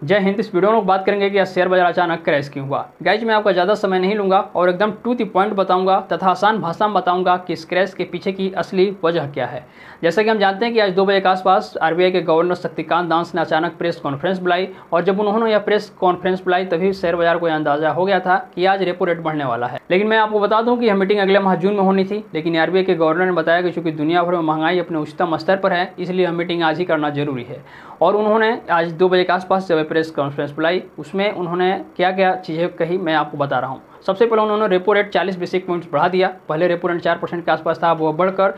जय हिंद। इस वीडियो में बात करेंगे कि यह शेयर बाजार अचानक क्रैश क्यों हुआ। गाइज मैं आपका ज़्यादा समय नहीं लूंगा और एकदम टू द पॉइंट बताऊंगा तथा आसान भाषा में बताऊंगा कि इस क्रैश के पीछे की असली वजह क्या है। जैसा कि हम जानते हैं कि आज 2 बजे के आसपास आरबीआई के गवर्नर शक्तिकांत दास ने अचानक प्रेस कॉन्फ्रेंस बुलाई और जब उन्होंने यह प्रेस कॉन्फ्रेंस बुलाई तभी शेयर बाजार को अंदाजा हो गया था कि आज रेपो रेट बढ़ने वाला है। लेकिन मैं आपको बता दूं कि यह मीटिंग अगले माह जून में होनी थी, लेकिन आरबीआई के गवर्नर ने बताया कि चूंकि दुनिया भर में महंगाई अपने उच्चतम स्तर पर है इसलिए यह मीटिंग आज ही करना जरूरी है। और उन्होंने आज 2 बजे के आसपास जब प्रेस कॉन्फ्रेंस बुलाई उसमें उन्होंने क्या क्या चीज़ें कही मैं आपको बता रहा हूँ। सबसे पहले उन्होंने रेपो रेट 40 बेसिस पॉइंट्स बढ़ा दिया। पहले रेपो रेट 4% के आसपास था, अब वह बढ़कर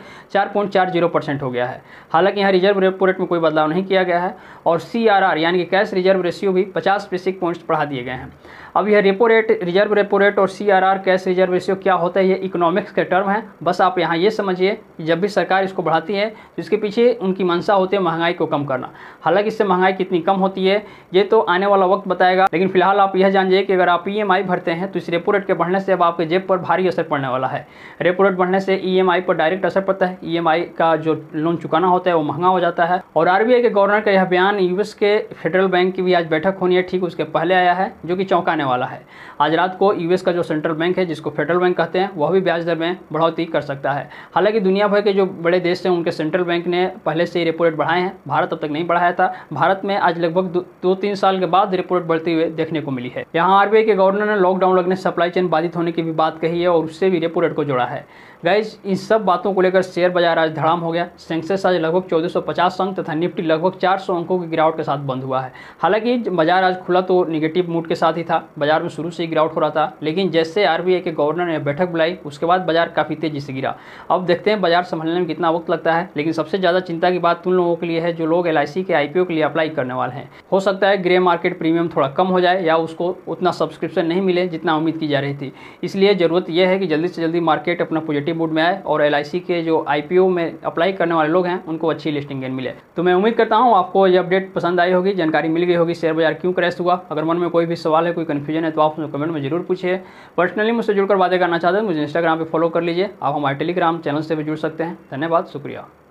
4.40% हो गया है। हालांकि यहाँ रिजर्व रेपो रेट में कोई बदलाव नहीं किया गया है और CRR यानी कि कैश रिजर्व रेशियो भी 50 बेसिस पॉइंट्स बढ़ा दिए गए हैं। अब यह repo rate, reserve repo rate और CRR कैश रिजर्व रेशियो क्या होता है, ये इकोनॉमिक्स के टर्म है। बस आप यहाँ ये समझिए कि जब भी सरकार इसको बढ़ाती है तो इसके पीछे उनकी मंशा होती है महंगाई को कम करना। हालांकि इससे महंगाई कितनी कम होती है ये तो आने वाला वक्त बताएगा, लेकिन फिलहाल आप यह जानिए कि अगर आप EMI भरते हैं तो इस रेपो रेट के बढ़ने से अब आपके जेब पर भारी असर पड़ने वाला है। रेपो रेट बढ़ने से EMI पर डायरेक्ट असर पड़ता है। EMI का जो लोन चुकाना होता है वो महंगा हो जाता है। और आरबीआई के गवर्नर का यह बयान यूएस के फेडरल बैंक की भी आज बैठक होनी है, ठीक उसके पहले आया है, जो कि चौंकाने वाला है। आज रात को यूएस का जो सेंट्रल बैंक है जिसको फेडरल बैंक कहते हैं वह भी ब्याज दर में बढ़ोतरी कर सकता है। हालांकि दुनिया भर के जो बड़े देश हैं उनके सेंट्रल बैंक ने पहले से ही रेपो रेट बढ़ाए हैं, भारत अब तक नहीं बढ़ाया था। भारत में आज लगभग 2-3 साल के बाद रेपो रेट बढ़ते हुए देखने को मिली है। यहाँ आरबीआई के गवर्नर ने लॉकडाउन लगने से सप्लाई चेन बाधित होने की भी बात कही है और उससे भी रेपो रेट को जोड़ा है। गाइज इन सब बातों को लेकर शेयर बाजार आज धड़ाम हो गया। सेंसेक्स आज लगभग 1450 अंक तथा निफ्टी लगभग 400 अंकों की गिरावट के साथ बंद हुआ है। हालांकि बाजार आज खुला तो निगेटिव मूड के साथ ही था, बाजार में शुरू से ही गिरावट हो रहा था, लेकिन जैसे आरबीआई के गवर्नर ने बैठक बुलाई उसके बाद बाजार काफ़ी तेजी से गिरा। अब देखते हैं बाजार संभलने में कितना वक्त लगता है। लेकिन सबसे ज़्यादा चिंता की बात उन लोगों के लिए है जो लोग LIC के IPO के लिए अप्लाई करने वाले हैं। हो सकता है ग्रे मार्केट प्रीमियम थोड़ा कम हो जाए या उसको उतना सब्सक्रिप्शन नहीं मिले जितना उम्मीद की जा रही थी। इसलिए ज़रूरत यह है कि जल्दी से जल्दी मार्केट अपना पॉजिटिव मूड में आए और LIC के जो IPO में अप्लाई करने वाले लोग हैं उनको अच्छी लिस्टिंग गेन मिले। तो मैं उम्मीद करता हूँ आपको ये अपडेट पसंद आई होगी, जानकारी मिल गई होगी शेयर बाजार क्यों क्रैश हुआ। अगर मन में कोई भी सवाल है, कोई कन्फ्यूजन है तो आप मुझे कमेंट में जरूर पूछिए। पर्सनली मुझसे जुड़कर बातें करना चाहते हैं मुझे इंस्टाग्राम पर फॉलो कर लीजिए। आप हमारे टेलीग्राम चैनल से भी जुड़ सकते हैं। धन्यवाद, शुक्रिया।